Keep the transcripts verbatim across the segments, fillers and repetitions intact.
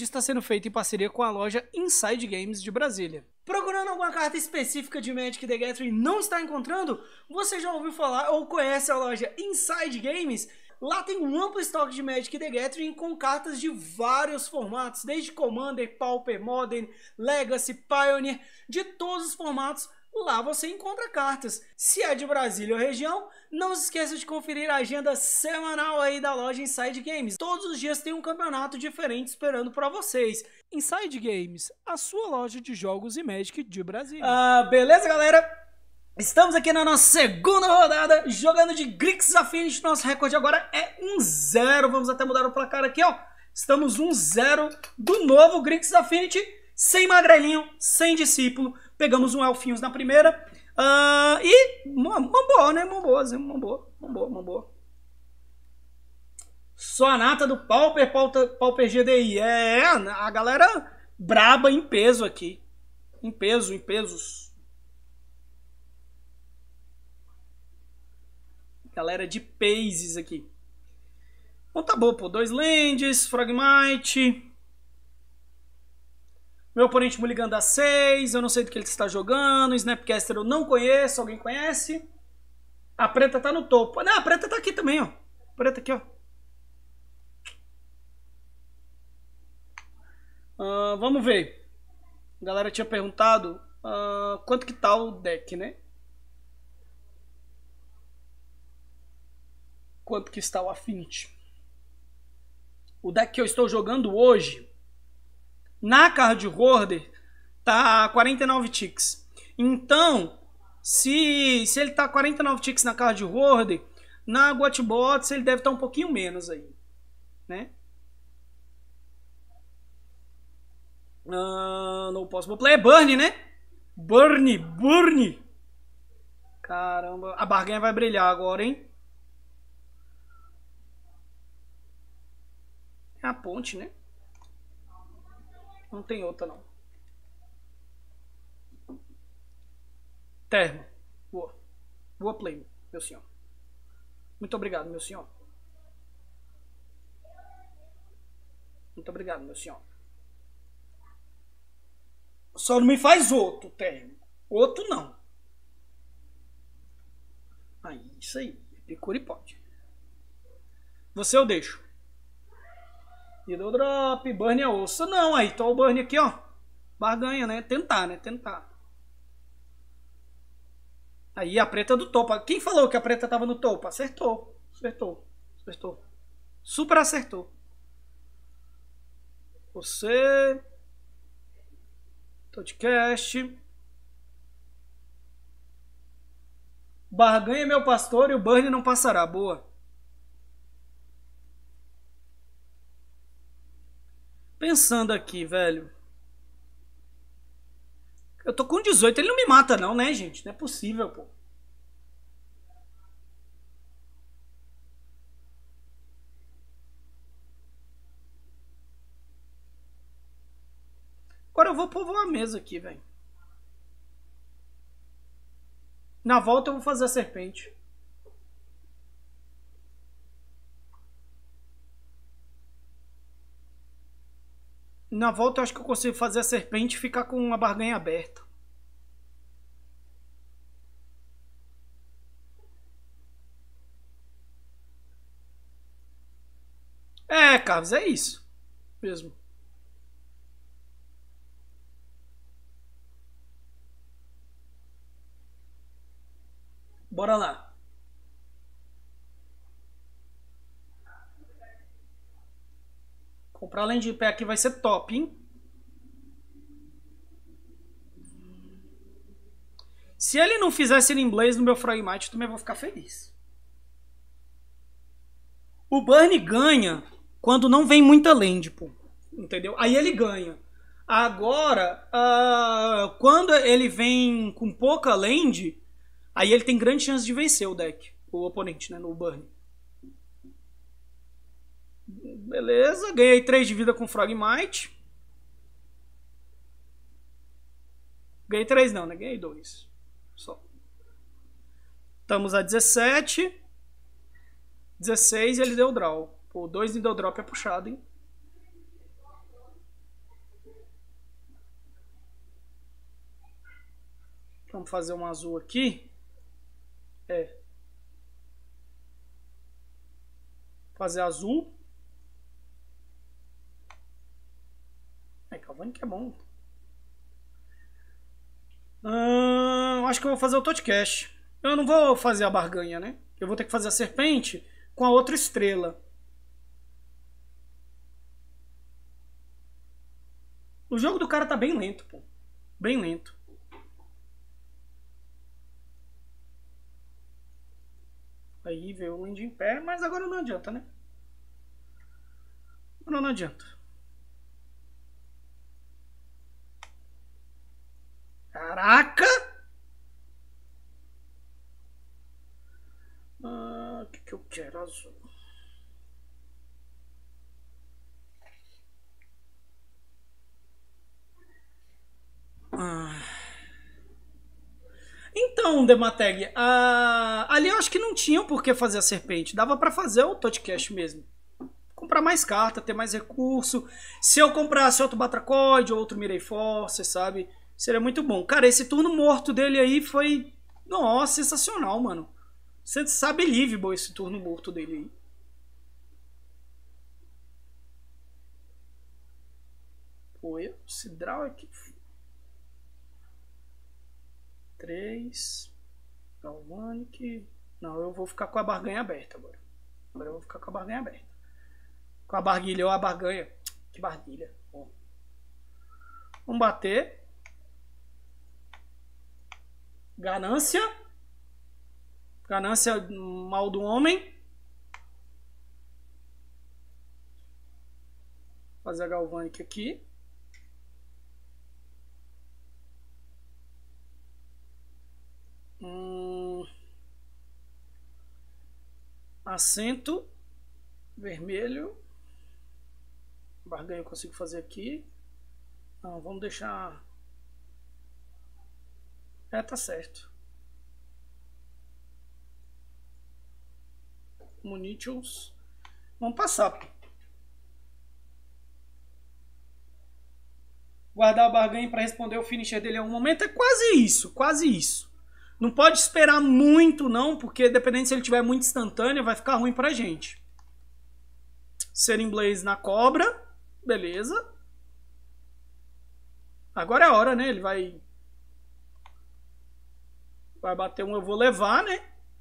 está sendo feito em parceria com a loja Inside Games de Brasília. Procurando alguma carta específica de Magic the Gathering e não está encontrando? Você já ouviu falar ou conhece a loja Inside Games? Lá tem um amplo estoque de Magic the Gathering com cartas de vários formatos, desde Commander, Pauper, Modern, Legacy, Pioneer, de todos os formatos. Lá você encontra cartas. Se é de Brasília ou região, não se esqueça de conferir a agenda semanal aí da loja Inside Games. Todos os dias tem um campeonato diferente esperando para vocês. Inside Games, a sua loja de jogos e Magic de Brasília. Ah, beleza, galera? Estamos aqui na nossa segunda rodada, jogando de Grixis Affinity. Nosso recorde agora é um zero. Vamos até mudar o placar aqui, ó. Estamos um zero do novo Grixis Affinity, sem magrelinho, sem discípulo. Pegamos um Elfinhos na primeira. Uh, e mambô, né? Mambô, mambô, mambô, mambô. Só a nata do Pauper, Pauper, Pauper G D I. É, a galera braba em peso aqui. Em peso, em pesos. Galera de phases aqui. Então tá bom, pô. Dois lands, Frogmite. Meu oponente Mulligan dá seis, eu não sei do que ele está jogando. Snapcaster eu não conheço, alguém conhece? A preta tá no topo. Não, a preta tá aqui também, ó. A preta aqui, ó. Uh, vamos ver. A galera tinha perguntado uh, quanto que tá o deck, né? Quanto que está o Affinity. O deck que eu estou jogando hoje, na Card Hoarder, tá quarenta e nove ticks. Então, se, se ele tá quarenta e nove ticks na Card Hoarder, na Gotbots ele deve estar um pouquinho menos aí, né? Uh, no Possible Play é Burn, né? Burn, Burn. Caramba, a barganha vai brilhar agora, hein? É a ponte, né? Não tem outra, não. Termo. Boa. Boa play, meu senhor. Muito obrigado, meu senhor. Muito obrigado, meu senhor. Só não me faz outro termo. Outro não. Aí, isso aí. Epicure pode. Você eu deixo. E do drop, burn é osso. Não, aí, tô o burn aqui, ó. Barganha, né? Tentar, né? Tentar. Aí a preta do topo. Quem falou que a preta tava no topo? Acertou. Acertou. Acertou. Super acertou. Você. Podcast. Barganha, meu pastor, e o burn não passará. Boa. Pensando aqui, velho. Eu tô com dezoito, ele não me mata não, né, gente? Não é possível, pô. Agora eu vou povoar a mesa aqui, velho. Na volta eu vou fazer a serpente. Na volta eu acho que eu consigo fazer a serpente e ficar com uma barganha aberta. É, Carlos, é isso mesmo. Bora lá. Comprar além de pé aqui vai ser top, hein? Se ele não fizesse em Blaze no meu Frogmite, eu também vou ficar feliz. O Burn ganha quando não vem muita land, pô. Entendeu? Aí ele ganha. Agora, uh, quando ele vem com pouca land, aí ele tem grande chance de vencer o deck. O oponente, né? No Burn. Beleza, ganhei três de vida com Frogmite. Ganhei três não, né? Ganhei dois. Só. Estamos a dezessete. dezesseis e ele deu draw. Pô, dois de deu drop é puxado, hein? Vamos fazer um azul aqui. É. Fazer azul. É, Galvanic é bom. Hum, acho que eu vou fazer o Totcash. Eu não vou fazer a barganha, né? Eu vou ter que fazer a serpente com a outra estrela. O jogo do cara tá bem lento, pô. Bem lento. Aí veio o Land em pé, mas agora não adianta, né? Agora não adianta. Caraca! Ah, o que, que eu quero? Azul. Ah. Então, Demateg, ah, ali eu acho que não tinha por que fazer a serpente. Dava pra fazer o Totcash mesmo. Comprar mais carta, ter mais recurso. Se eu comprasse outro Batracoid ou outro Mirei Force, sabe? Seria muito bom. Cara, esse turno morto dele aí foi... Nossa, sensacional, mano. Você sabe livre esse turno morto dele aí. Pô, esse draw aqui... três. Galvanic. Não, eu vou ficar com a barganha aberta agora. Agora eu vou ficar com a barganha aberta. Com a barguilha ou a barganha. Que barguilha. Bom. Vamos bater. Ganância. Ganância, mal do homem. Fazer a Galvanic aqui. Hum. Acento. Vermelho. Barganha eu consigo fazer aqui. Não, vamos deixar... É, tá certo. Munitions. Vamos passar. Guardar a barganha para responder o finisher dele em algum momento. É quase isso, quase isso. Não pode esperar muito não, porque dependendo se ele tiver muito instantâneo, vai ficar ruim pra gente. Searing Blaze na cobra. Beleza. Agora é a hora, né? Ele vai... Vai bater um, eu vou levar, né?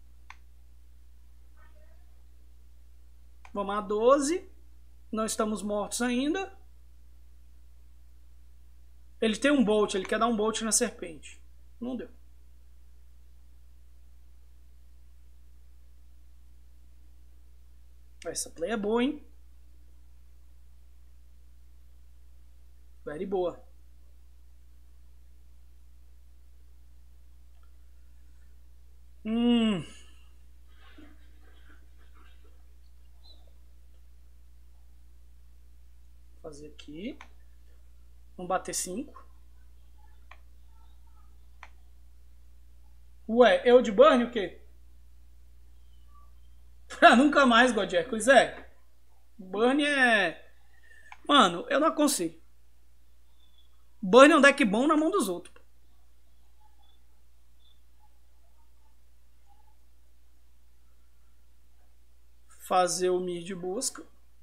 Vamos a doze. Não estamos mortos ainda. Ele tem um bolt, ele quer dar um bolt na serpente. Não deu. Essa play é boa, hein? Very boa. Hum. Vou fazer aqui. Vamos bater cinco. Ué, eu de burn o quê? Pra nunca mais, God Hercules. É. Burn é... Mano, eu não aconselho. Burn é um deck bom na mão dos outros. Fazer o Mir de busca.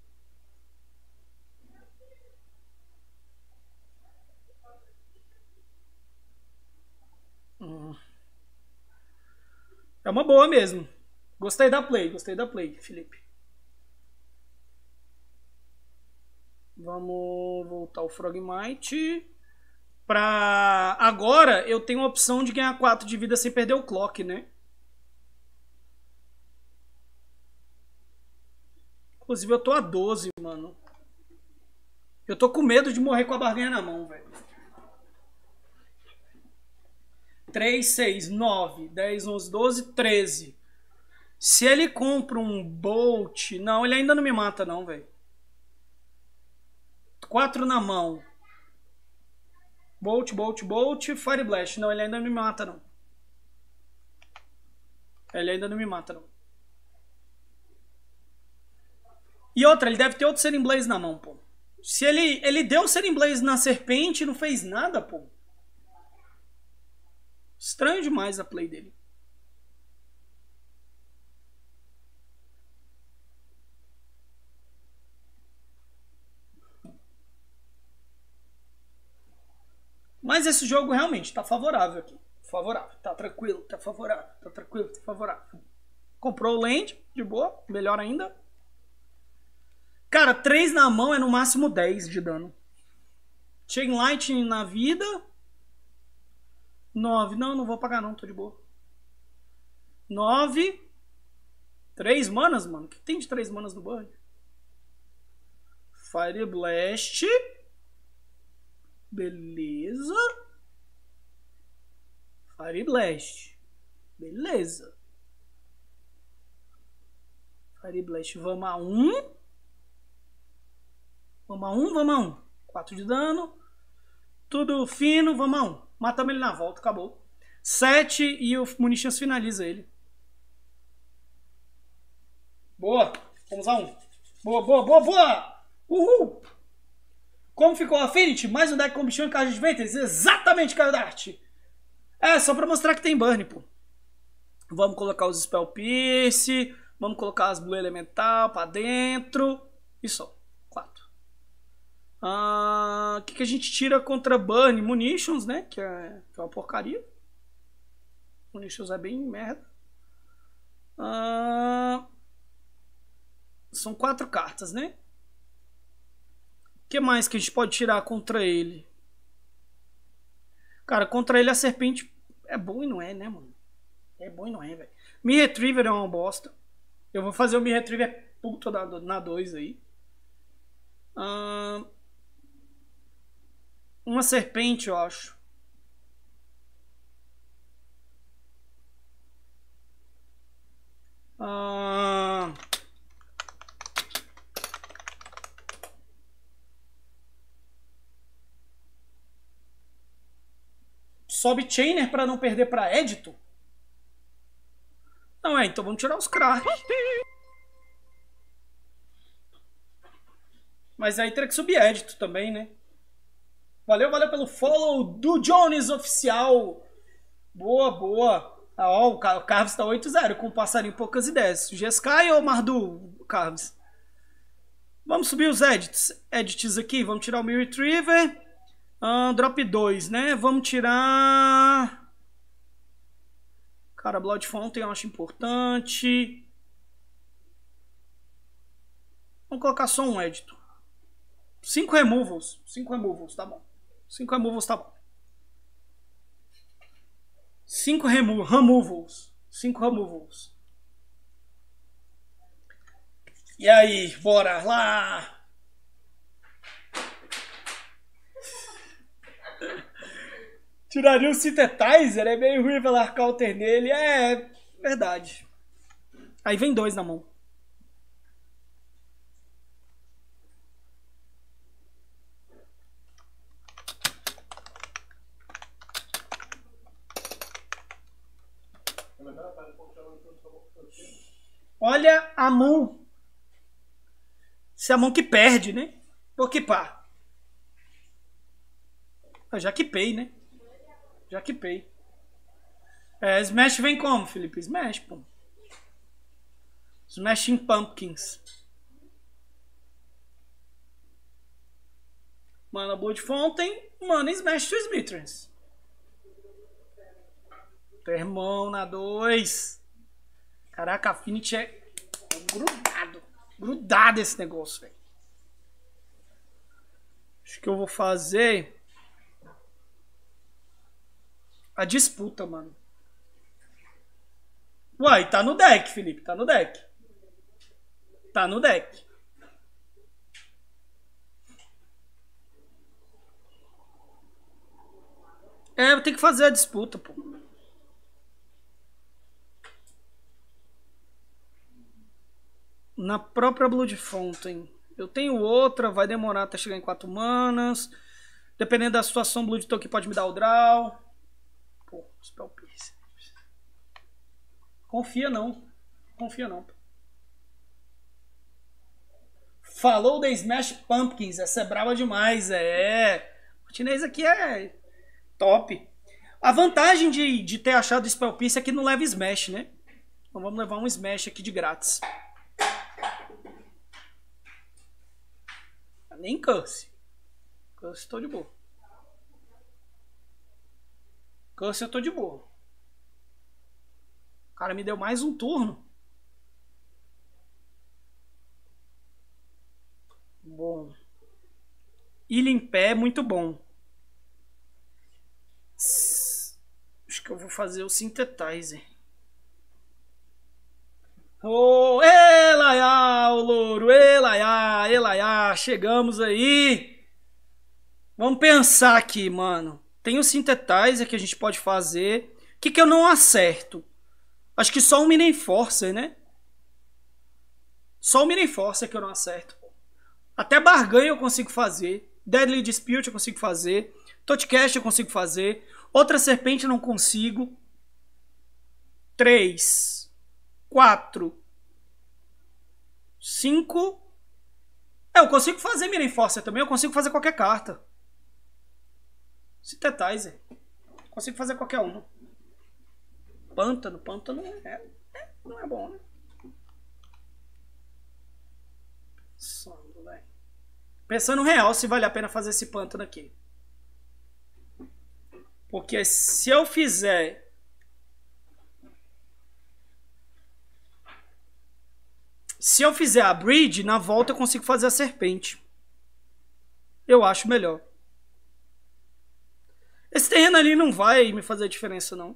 Hum. É uma boa mesmo. Gostei da play, gostei da play, Felipe. Vamos voltar o Frogmite. Pra... Agora eu tenho a opção de ganhar quatro de vida sem perder o clock, né? Inclusive eu tô a doze, mano. Eu tô com medo de morrer com a barganha na mão, velho. três, seis, nove, dez, onze, doze, treze. Se ele compra um Bolt... Não, ele ainda não me mata não, velho. quatro na mão. Bolt, Bolt, Bolt, Fire Blast. Não, ele ainda não me mata não. Ele ainda não me mata não. E outra, ele deve ter outro Searing Blaze na mão, pô. Se ele, ele deu o Searing Blaze na serpente e não fez nada, pô. Estranho demais a play dele. Mas esse jogo realmente tá favorável aqui. Favorável, tá tranquilo, tá favorável, tá tranquilo, tá favorável. Comprou o land, de boa, melhor ainda. Cara, três na mão é no máximo dez de dano. Chain Lightning na vida. nove, não, não vou pagar não, tô de boa. nove. três manas, mano. O que tem de três manas no burn? Fire Blast. Beleza. Fire Blast. Beleza. Fire Blast, vamos a um. Vamos a um, vamos a um. quatro de dano. Tudo fino, vamos a um. Matamos ele na volta, acabou. sete e o Munitions finaliza ele. Boa. Vamos a um. Boa, boa, boa, boa. Uhul. Como ficou a Affinity? Mais um deck com bichão em caixa de ventas? Exatamente, Caio Dart. É, só pra mostrar que tem burn, pô. Vamos colocar os Spell Pierce. Vamos colocar as Blue Elemental pra dentro. E só. quatro. O ah, que, que a gente tira contra burn? Munitions, né? Que é, que é uma porcaria. Munitions é bem merda. Ah, são quatro cartas, né? O que mais que a gente pode tirar contra ele? Cara, contra ele a serpente é bom e não é, né, mano? É bom e não é, velho. Me Retriever é uma bosta. Eu vou fazer o Me Retriever puto na dois aí. Ah, uma serpente, eu acho. Ah, sobe Chainer para não perder para Edito? Não é, então vamos tirar os Krak. Mas aí teria que subir Edito também, né? Valeu, valeu pelo follow do Jones Oficial. Boa, boa. Ah, ó, o Carves tá oito zero com um passarinho poucas ideias. Jeskai ou Mardu, Carves? Vamos subir os edits, edits aqui. Vamos tirar o Mir Retriever. Uh, drop dois, né? Vamos tirar... Cara, Blood Fountain eu acho importante. Vamos colocar só um edito. cinco removals. cinco removals, tá bom. cinco removals, tá bom. cinco remo removals. cinco removals. E aí, bora lá! Tiraria o Synthetizer? É meio ruim velar counter nele. É, verdade. Aí vem dois na mão. Olha a mão. Se é a mão que perde, né? Vou equipar. Eu já equipei, né? Já equipei. É, Smash vem como, Felipe? Smash, pô. Smashing Pumpkins. Mana Blood Fountain. Mana Smash to Smithers. Termão na dois. Caraca, a Affinity é grudado. Grudado esse negócio, velho. Acho que eu vou fazer a disputa, mano. Uai, tá no deck, Felipe. Tá no deck. Tá no deck. É, eu tenho que fazer a disputa, pô. Na própria Blood Fountain. Eu tenho outra, vai demorar até chegar em quatro manas. Dependendo da situação, Blood Token pode me dar o draw. Pô, Spell Pierce. Confia não. Confia não. Falou da Smash Pumpkins. Essa é brava demais. É. O chinês aqui é top. A vantagem de, de ter achado o Spell Pierce é que não leva Smash, né? Então vamos levar um Smash aqui de grátis. Nem Curse. Curse tô de boa. Curse eu tô de boa. O cara me deu mais um turno. Bom. Ilha em pé, muito bom. Acho que eu vou fazer o Synthetizer. Oh, elaiá, o louro, elaiá, elaiá, chegamos aí. Vamos pensar aqui, mano. Tem o Synthetizer que a gente pode fazer. O que que eu não acerto? Acho que só o Mini Enforcer, né? Só o Mini Enforcer que eu não acerto. Até barganha eu consigo fazer. Deadly Dispute eu consigo fazer. Totcast eu consigo fazer. Outra serpente eu não consigo. Três. Quatro. Cinco. É, eu consigo fazer Mini Enforcer também. Eu consigo fazer qualquer carta. Synthetizer. Consigo fazer qualquer uma. Pântano. Pântano é, é, não é bom, né? Pensando, velho. Pensando real se vale a pena fazer esse pântano aqui. Porque se eu fizer... Se eu fizer a Bridge, na volta eu consigo fazer a serpente. Eu acho melhor. Esse terreno ali não vai me fazer diferença, não.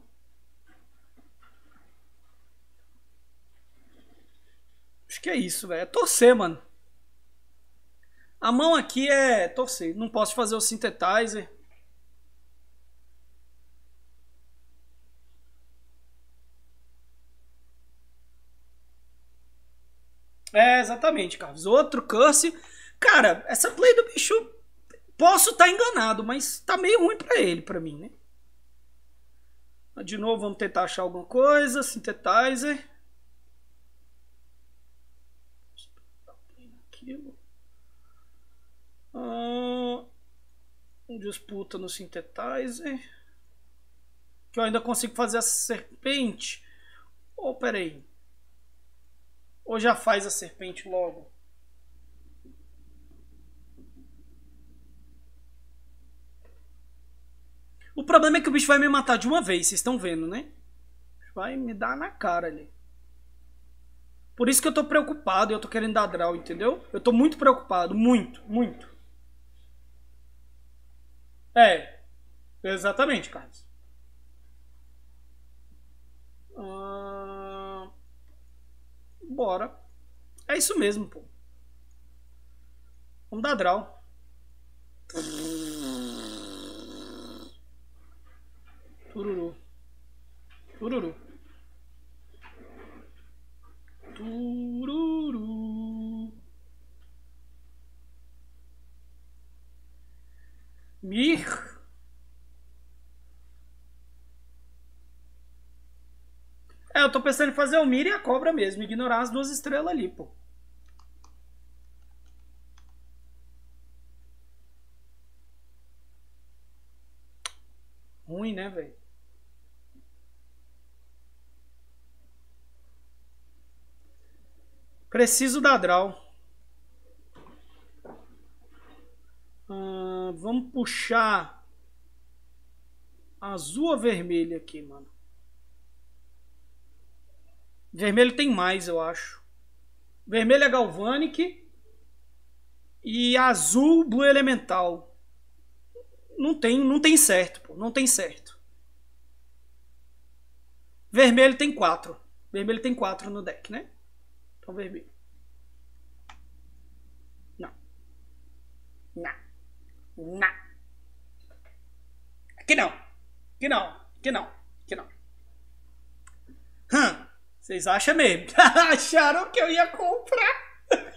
Acho que é isso, velho. É torcer, mano. A mão aqui é torcer. Não posso fazer o Synthetizer. É, exatamente, Carlos. Outro Curse. Cara, essa play do bicho... Posso estar enganado, mas tá meio ruim pra ele, pra mim, né? De novo, vamos tentar achar alguma coisa. Synthetizer. Ah, disputa no Synthetizer. Que eu ainda consigo fazer a serpente. Ou, oh, peraí. Ou já faz a serpente logo? O problema é que o bicho vai me matar de uma vez, vocês estão vendo, né? Vai me dar na cara ali. Por isso que eu tô preocupado e eu tô querendo dar draw, entendeu? Eu tô muito preocupado, muito, muito. É, exatamente, Carlos. Ah, bora. É isso mesmo, pô. Vamos dar draw. Tururu. Tururu. Tururu. Mir. É, eu tô pensando em fazer o Mir e a cobra mesmo. Ignorar as duas estrelas ali, pô. Ruim, né, velho? Preciso da draw. Ah, vamos puxar azul ou vermelho aqui, mano? Vermelho tem mais, eu acho. Vermelho é Galvanic. E azul, Blue Elemental. Não tem, não tem certo, pô. Não tem certo. Vermelho tem quatro. Vermelho tem quatro no deck, né? Então vermelho. Não. Não. Não. Aqui não. Aqui não. Aqui não. Aqui não. Hum. Vocês acham mesmo? Acharam que eu ia comprar?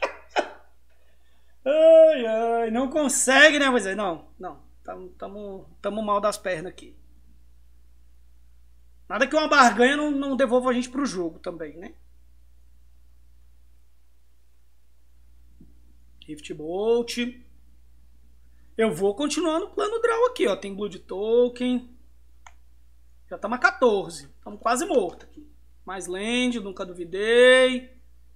Ai, ai. Não consegue, né? Mas não, não. Tamo, tamo, tamo mal das pernas aqui. Nada que uma barganha não, não devolva a gente pro jogo também, né? Rift Bolt. Eu vou continuar no plano draw aqui, ó. Tem Blood Token. Já estamos a quatorze. Estamos quase mortos aqui. Mais land, nunca duvidei.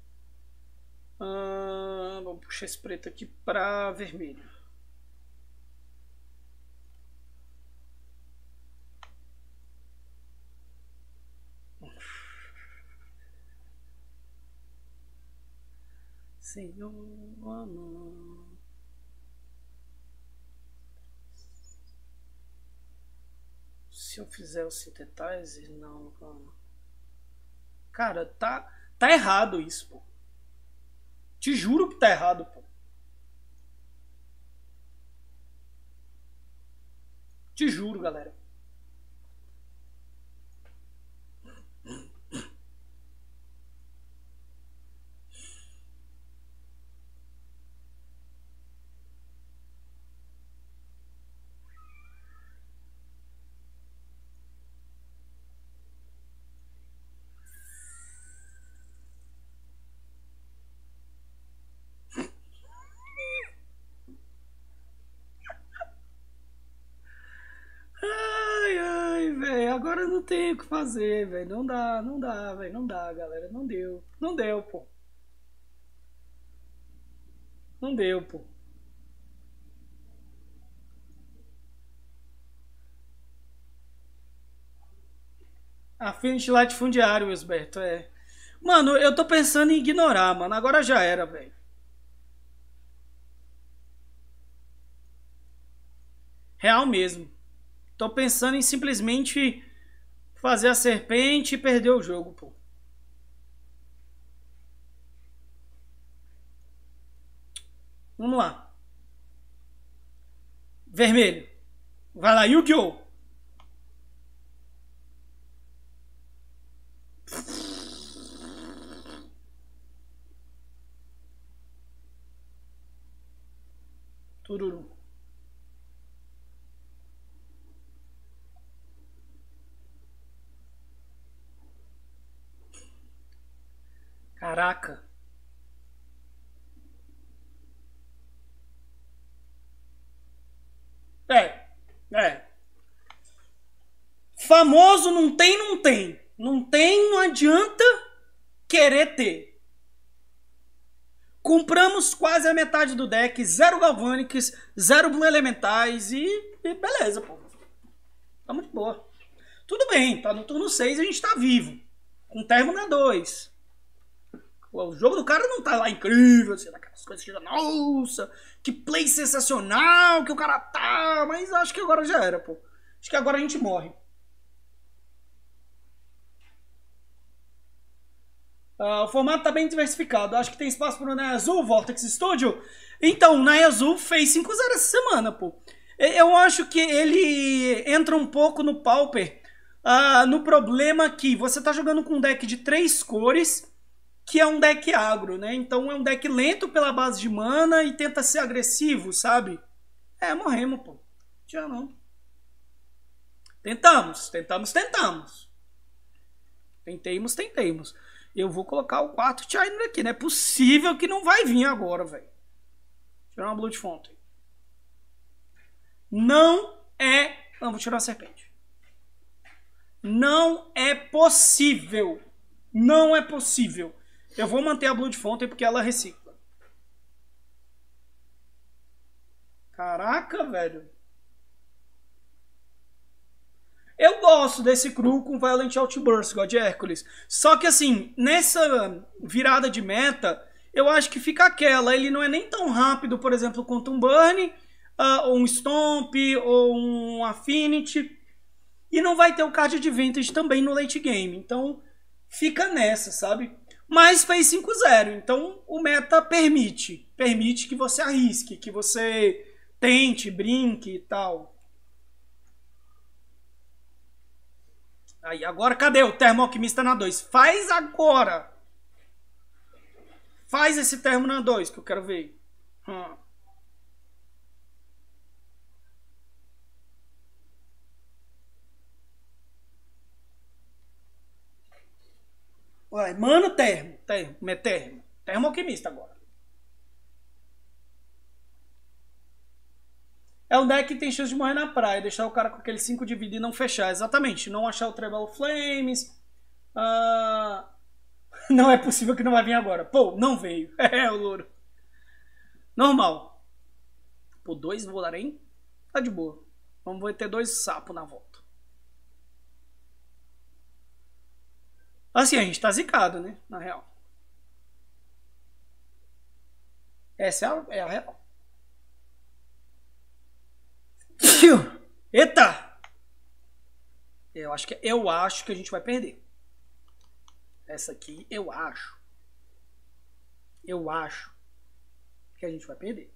Ah, vamos puxar esse preto aqui para vermelho. Senhor, amor. Se eu fizer o Synthetizer, não, calma. Cara, tá, tá errado isso, pô. Te juro que tá errado, pô. Te juro, galera. Agora não tem o que fazer, velho. Não dá, não dá, velho. Não dá, galera. Não deu. Não deu, pô. Não deu, pô. Affinity latifundiário, Wilsberto, é. Mano, eu tô pensando em ignorar, mano. Agora já era, velho. Real mesmo. Tô pensando em simplesmente fazer a serpente e perder o jogo, pô. Vamos lá. Vermelho. Vai lá, Yu-Gi-Oh! Tururu. Caraca. É, é. Famoso não tem, não tem. Não tem, não adianta querer ter. Compramos quase a metade do deck, zero Galvanics, zero Blue Elementais e, e beleza, pô. Tamo de boa. Tudo bem, tá no turno seis e a gente tá vivo. Com termo na dois. O jogo do cara não tá lá incrível, assim, daquelas coisas que já, nossa, que play sensacional que o cara tá, mas acho que agora já era, pô. Acho que agora a gente morre. Uh, o formato tá bem diversificado. Acho que tem espaço pro Naya Azul, Vortex Studio. Então, o Naya Azul fez cinco a zero essa semana, pô. Eu acho que ele entra um pouco no Pauper, uh, no problema que você tá jogando com um deck de três cores, que é um deck agro, né? Então é um deck lento pela base de mana e tenta ser agressivo, sabe? É, morremos, pô. Já não. Tentamos, tentamos, tentamos. Tentemos, tentemos. Eu vou colocar o quarto China aqui, não é possível que não vai vir agora, velho. Tirar uma Blood Fountain. Não é... Não, vou tirar a serpente. Não é possível. Não é possível. Eu vou manter a Blood Fountain porque ela recicla. Caraca, velho. Eu gosto desse cru com Violent Outburst, God Hércules. Só que assim, nessa virada de meta, eu acho que fica aquela. Ele não é nem tão rápido, por exemplo, quanto um Burn, uh, ou um Stomp, ou um Affinity. E não vai ter o card Advantage também no late game. Então, fica nessa, sabe? Mas fez cinco a zero. Então, o meta permite. Permite que você arrisque, que você tente, brinque e tal. Aí, agora cadê o Termo Alquimista na dois? Faz agora! Faz esse termo na dois que eu quero ver. Hum. Ué, mano, termo. Termo, é termo. Termo Alquimista agora. É um deck que tem chance de morrer na praia, deixar o cara com aquele cinco de vida e não fechar. Exatamente, não achar o Treble Flames. Uh... Não é possível que não vai vir agora. Pô, não veio. É, o louro. Normal. Pô, dois Volarém? Tá de boa. Vamos ter dois sapos na volta. Assim, a gente tá zicado, né? Na real. Essa é a, é a real. Eita! Eu acho, que, eu acho que a gente vai perder. Essa aqui, eu acho. Eu acho que a gente vai perder.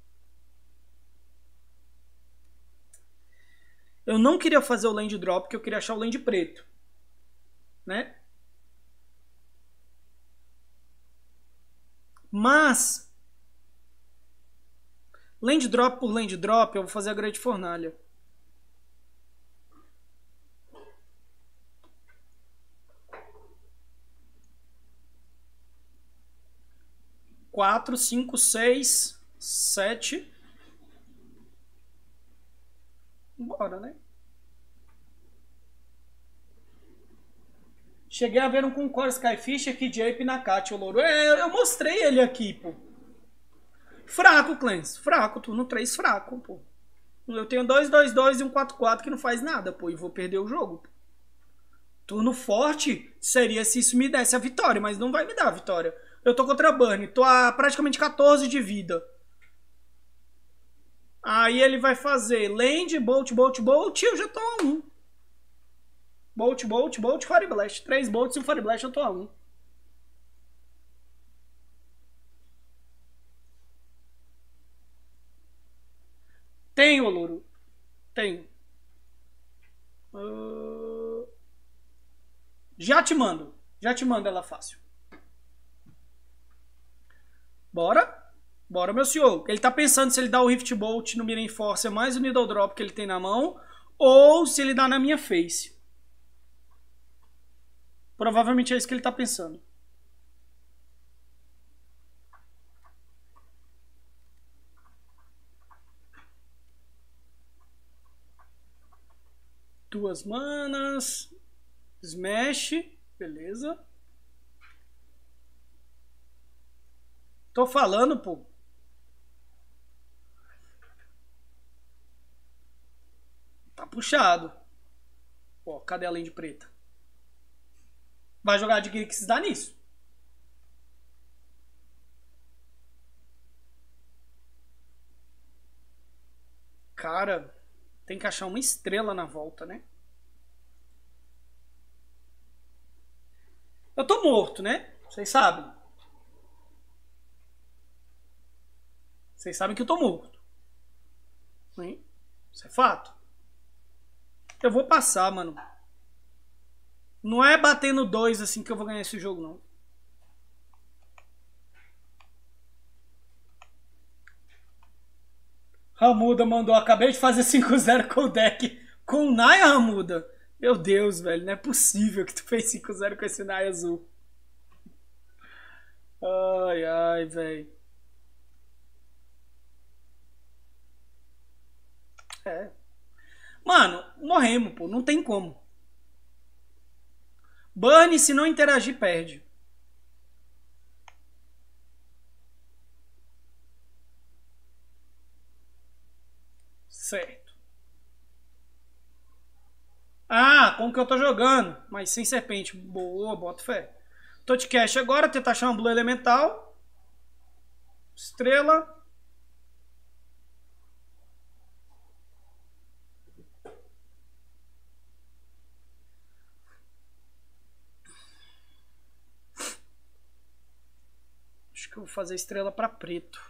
Eu não queria fazer o land drop, porque eu queria achar o land preto. Né? Mas... land drop por land drop, eu vou fazer a grande fornalha. Quatro, cinco, seis, sete. Bora, né? Cheguei a ver um com Core Skyfish aqui, Jape na Cat, o louro. É, eu mostrei ele aqui, pô. Fraco, Clans. Fraco, turno três fraco, pô. Eu tenho dois, dois, dois e um quatro, quatro que não faz nada, pô. E vou perder o jogo. Turno forte seria se isso me desse a vitória, mas não vai me dar a vitória. Eu tô contra a Burn, tô a praticamente quatorze de vida. Aí ele vai fazer Land, Bolt, Bolt, Bolt, eu já tô a um. Bolt, Bolt, Bolt, Fire Blast. Três Bolts e um Fire Blast, eu tô a um. Tenho, louro. Tenho. Uh... Já te mando. Já te mando ela fácil. Bora? Bora, meu senhor. Ele tá pensando se ele dá o Rift Bolt no Mirror Force mais o Needle Drop que ele tem na mão, ou se ele dá na minha face. Provavelmente é isso que ele tá pensando. Duas manas. Smash. Beleza. Tô falando, pô. Tá puxado. Ó, cadê a lente preta? Vai jogar de Grixis, dá nisso. Cara, tem que achar uma estrela na volta, né? Eu tô morto, né? Vocês sabem. Vocês sabem que eu tô morto. Hein? Isso é fato. Eu vou passar, mano. Não é batendo dois assim que eu vou ganhar esse jogo, não. Ramuda mandou. Acabei de fazer cinco zero com o deck. Com o Naya, Ramuda. Meu Deus, velho. Não é possível que tu fez cinco zero com esse Naya azul. Ai, ai, velho. É. Mano, morremos, pô. Não tem como. Burn, se não interagir, perde. Certo. Ah, como que eu tô jogando? Mas sem serpente. Boa, boto fé. Totcash agora, tentar achar um Blue Elemental. Estrela. Acho que eu vou fazer estrela para preto.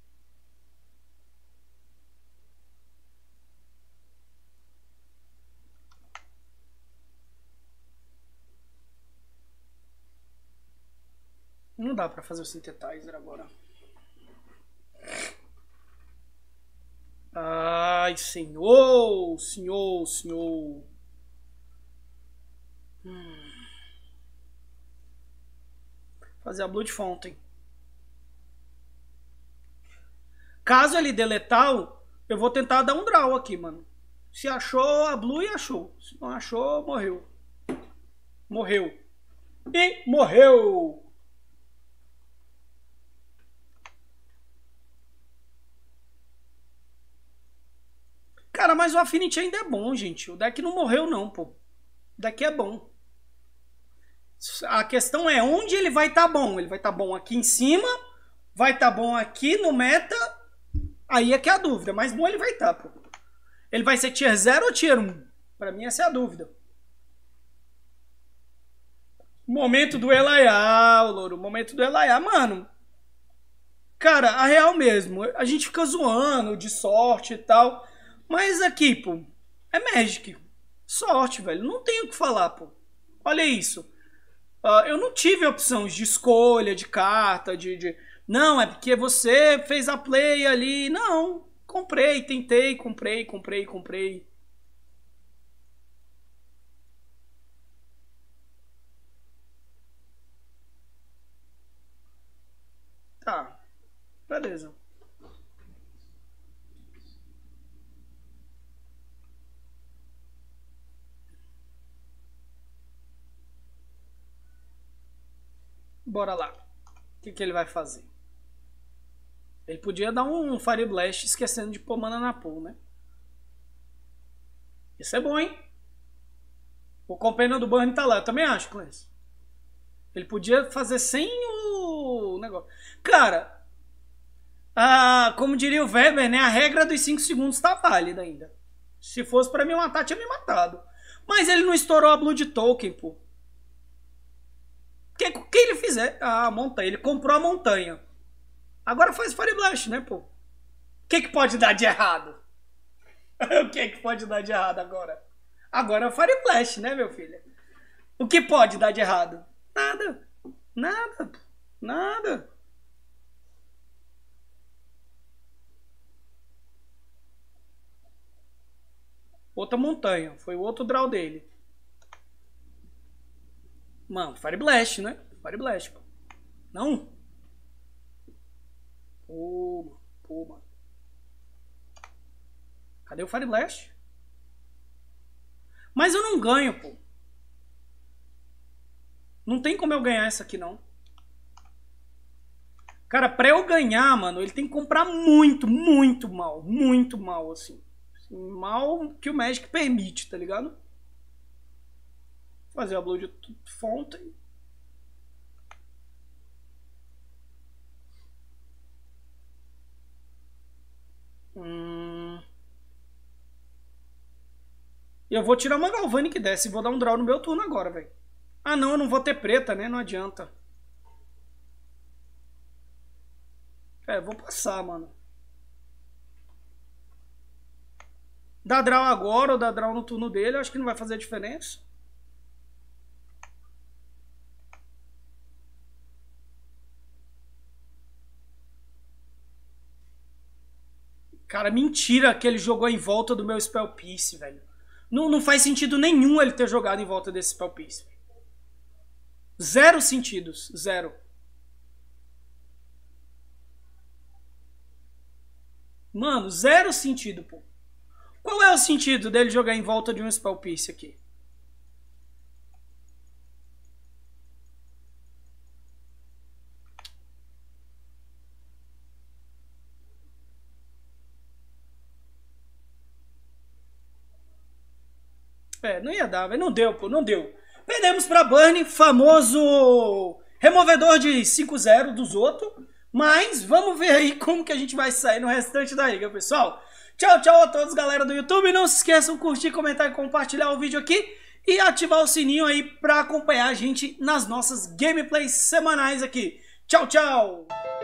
Não dá para fazer o Synthetizer agora. Ai, senhor, senhor, senhor. Hum. Fazer a Blood Fountain. Caso ele dê letal, Eu vou tentar dar um draw aqui, mano. Se achou a blue, achou. Se não achou, morreu. Morreu. E morreu! Cara, mas o Affinity ainda é bom, gente. O deck não morreu, não, pô. O deck é bom. A questão é onde ele vai estar tá bom. Ele vai estar tá bom aqui em cima, vai estar tá bom aqui no meta. Aí é que é a dúvida. Mas bom ele vai estar, tá, pô. Ele vai ser tier zero ou tier um? Pra mim essa é a dúvida. Momento do Elaiá, Louro. Momento do Elaiá. Mano, cara, a real mesmo. A gente fica zoando de sorte e tal. Mas aqui, pô, é Magic. Sorte, velho. Não tenho o que falar, pô. Olha isso. Uh, eu não tive opções de escolha, de carta, de, de... Não, é porque você fez a play ali. Não. Comprei, tentei, comprei, comprei, comprei. Tá. Beleza. Bora lá. O que, que ele vai fazer? Ele podia dar um Fire Blast esquecendo de pôr mana na pool, né? Isso é bom, hein? O Companion do Burn tá lá. Eu também acho, Clancy. Ele podia fazer sem o negócio. Cara, ah, como diria o Weber, né? A regra dos cinco segundos tá válida ainda. Se fosse pra me matar, tinha me matado. Mas ele não estourou a Blood Token, pô. O que, que ele fizer? Ah, a montanha. Ele comprou a montanha. Agora faz Fire Blast, né, pô? O que, que pode dar de errado? O que, que pode dar de errado agora? Agora é o Fire Blast, né, meu filho? O que pode dar de errado? Nada. Nada. Nada. Outra montanha. Foi o outro draw dele. Mano, Fire Blast, né? Fire Blast, pô. Não? Pô, pô, mano. Cadê o Fire Blast? Mas eu não ganho, pô. Não tem como eu ganhar essa aqui, não. Cara, pra eu ganhar, mano, ele tem que comprar muito, muito mal. Muito mal, assim. Mal que o Magic permite, tá ligado? Fazer a Blood Fountain. Hum. Eu vou tirar uma Galvanic dessa e vou dar um draw no meu turno agora, velho. Ah, não, eu não vou ter preta, né? Não adianta. É, eu vou passar, mano. Dá draw agora ou dá draw no turno dele, eu acho que não vai fazer diferença. Cara, mentira que ele jogou em volta do meu Spell Piece, velho. Não, não faz sentido nenhum ele ter jogado em volta desse Spell Piece. Zero sentidos. Zero. Mano, zero sentido, pô. Qual é o sentido dele jogar em volta de um Spell Piece aqui? É, não ia dar, velho. Não deu, pô. Não deu. Perdemos pra Burn, famoso removedor de cinco zero dos outros. Mas vamos ver aí como que a gente vai sair no restante da liga, pessoal. Tchau, tchau a todos, galera do YouTube. Não se esqueçam de curtir, comentar e compartilhar o vídeo aqui. E ativar o sininho aí pra acompanhar a gente nas nossas gameplays semanais aqui. Tchau, tchau!